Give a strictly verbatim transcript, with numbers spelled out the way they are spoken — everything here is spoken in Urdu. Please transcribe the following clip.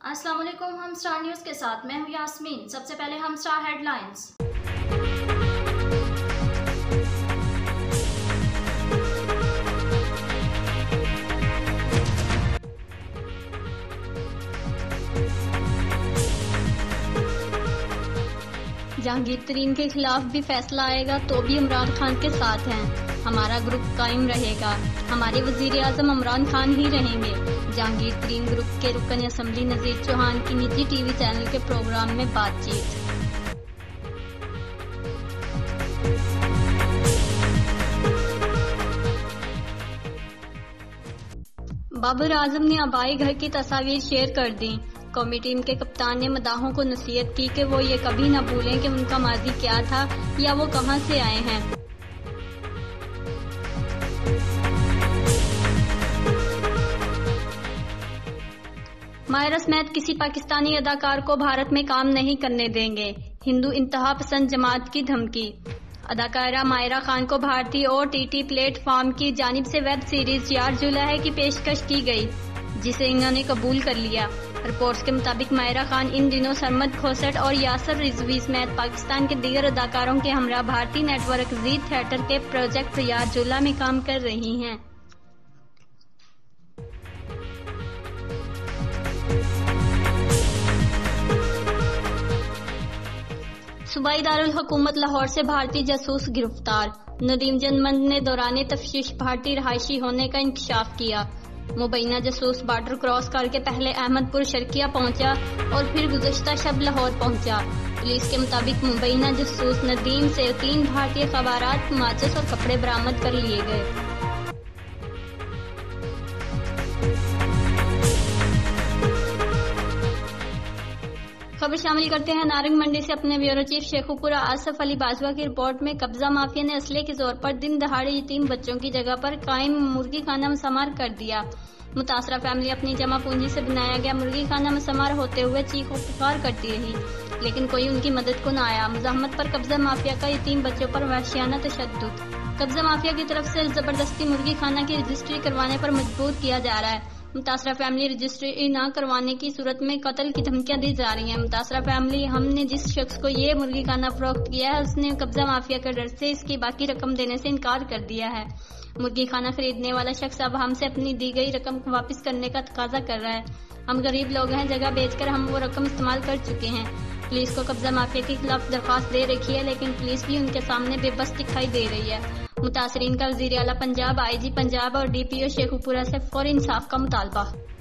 السلام علیکم، ہم اسٹار نیوز کے ساتھ میں ہوں یاسمین۔ سب سے پہلے ہم star headlines. Jahangir Tareen کے خلاف بھی فیصلہ آئے گا تو بھی عمران خان کے ساتھ ہیں، ہمارا گروپ قائم رہے گا، ہمارے وزیر اعظم عمران خان ہی رہیں گے۔ جہانگیر ترین گروپ کے رکن اسمبلی نذیر چوہان کی نجی ٹی وی چینل کے پروگرام میں بات چیت۔ بابر اعظم نے آبائی گھر کی تصاویر شیئر کر دیں۔ قومی ٹیم کے کپتان نے مداحوں کو نصیحت کی کہ وہ یہ کبھی نہ بھولیں کہ ان کا ماضی کیا تھا یا وہ کہاں سے آئے ہیں۔ ماہرہ سمیت کسی پاکستانی اداکار کو بھارت میں کام نہیں کرنے دیں گے، ہندو انتہا پسند جماعت کی دھمکی۔ اداکارہ ماہرہ خان کو بھارتی O T T platform کی جانب سے ویب سیریز یار جولہے کی پیشکش کی گئی، جسے انہوں نے قبول کر لیا۔ رپورٹس کے مطابق ماہرہ خان ان دنوں سرمد کھوسٹ اور یاسر رضوی سمیت پاکستان کے دیگر اداکاروں کے ہمراہ بھارتی نیٹ ورک زی تھیٹر کے پروجیکٹ یار جولہے میں کام کر رہی ہیں۔ صوبائی دارالحکومت لاہور سے بھارتی جاسوس گرفتار۔ ندیم جنمند نے دوران تفتیش بھارتی رہائشی ہونے کا انکشاف کیا۔ مبینہ جاسوس بارڈر کراس کر کے پہلے احمد پور شرقیہ پہنچا اور پھر گزشتہ شب لاہور پہنچا۔ پولیس کے مطابق مبینہ جاسوس ندیم سے تین بھارتی اخبارات، ماچس اور کپڑے برآمد کر لیے گئے۔ خبر شامل کرتے ہیں نارنگ منڈی سے اپنے بیورو چیف شیخو پورہ آصف علی باجوہ کی رپورٹ میں قبضہ مافیا نے اسلحے کے زور پر دن دہاڑے یتیم بچوں کی جگہ پر قائم مرغی خانہ مسمار کر دیا۔ متاثرہ فیملی اپنی جمع پونجی سے بنایا گیا مرغی خانہ مسمار ہوتے ہوئے چیخ و پکار کرتی رہی، لیکن کوئی ان کی مدد کو نہ آیا۔ مزاحمت پر قبضہ مافیا کا یتیم بچوں پر وحشیانہ تشدد۔ قبضہ مافیا کی طرف سے زبردستی مرغی خانہ کی رجسٹری کروانے پر مجبور کیا جا رہا ہے۔ متاثرہ فیملی رجسٹری نہ کروانے کی صورت میں قتل کی دھمکیاں دی جا رہی ہیں۔ متاثرہ فیملی ہم نے جس شخص کو یہ مرغی خانہ فروخت کیا ہے اس نے قبضہ مافیا کے ڈر سے اس کی باقی رقم دینے سے انکار کر دیا ہے۔ مرغی خانہ خریدنے والا شخص اب ہم سے اپنی دی گئی رقم واپس کرنے کا تقاضا کر رہا ہے۔ ہم غریب لوگ ہیں، جگہ بیچ کر ہم وہ رقم استعمال کر چکے ہیں۔ پولیس کو قبضہ مافیا کے خلاف درخواست دے رکھی ہے، لیکن پولیس بھی ان کے سامنے بے بس دکھائی دے رہی ہے۔ متاثرین کا وزیر اعلیٰ پنجاب، آئی جی پنجاب اور ڈی پی او شیخو پورہ سے فوری انصاف کا مطالبہ۔